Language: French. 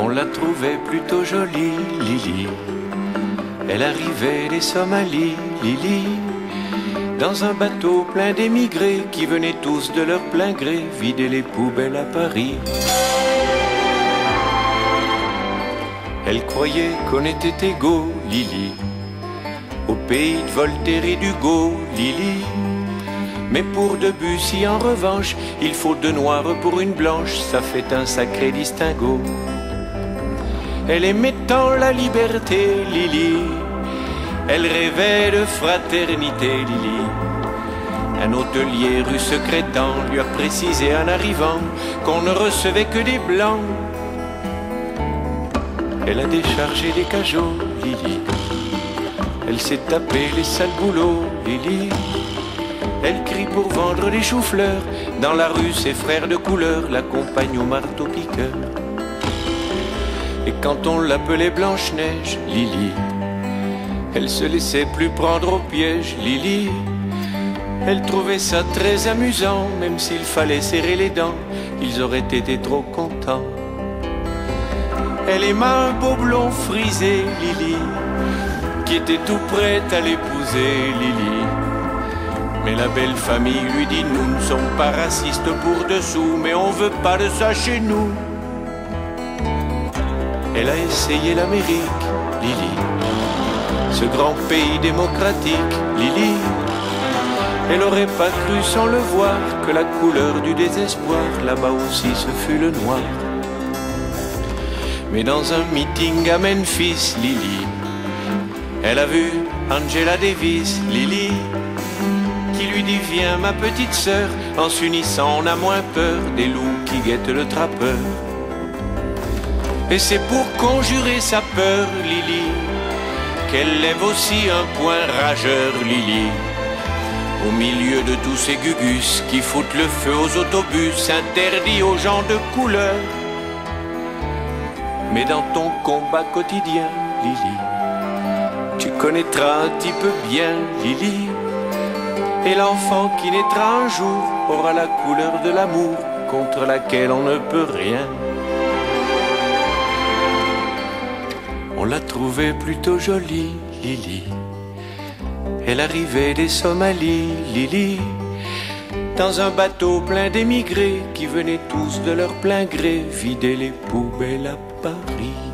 On la trouvait plutôt jolie, Lily. Elle arrivait des Somalies, Lily, dans un bateau plein d'émigrés qui venaient tous de leur plein gré vider les poubelles à Paris. Elle croyait qu'on était égaux, Lily, au pays de Voltaire et d'Hugo, Lily. Mais pour Debussy, en revanche, il faut deux noirs pour une blanche, ça fait un sacré distinguo. Elle aimait tant la liberté, Lily, elle rêvait de fraternité, Lily. Un hôtelier rue Secrétan lui a précisé en arrivant qu'on ne recevait que des blancs. Elle a déchargé des cajots, Lily, elle s'est tapé les sales boulots, Lily. Elle crie pour vendre des choux-fleurs, dans la rue ses frères de couleur l'accompagnent au marteau-piqueur. Et quand on l'appelait Blanche-Neige, Lily, elle se laissait plus prendre au piège, Lily. Elle trouvait ça très amusant, même s'il fallait serrer les dents, ils auraient été trop contents. Elle aima un beau blond frisé, Lily, qui était tout prête à l'épouser, Lily. Mais la belle famille lui dit: nous ne sommes pas racistes pour dessous, mais on veut pas de ça chez nous. Elle a essayé l'Amérique, Lily, ce grand pays démocratique, Lily. Elle aurait pas cru sans le voir que la couleur du désespoir là-bas aussi ce fut le noir. Mais dans un meeting à Memphis, Lily, elle a vu Angela Davis, Lily, qui lui dit: viens ma petite sœur, en s'unissant on a moins peur des loups qui guettent le trappeur. Et c'est pour conjurer sa peur, Lily, qu'elle lève aussi un poing rageur, Lily, au milieu de tous ces gugus qui foutent le feu aux autobus interdits aux gens de couleur. Mais dans ton combat quotidien, Lily, tu connaîtras un petit peu bien, Lily, et l'enfant qui naîtra un jour aura la couleur de l'amour contre laquelle on ne peut rien. On la trouvait plutôt jolie, Lily, elle arrivait des Somalies, Lily, dans un bateau plein d'émigrés qui venaient tous de leur plein gré vider les poubelles à Paris.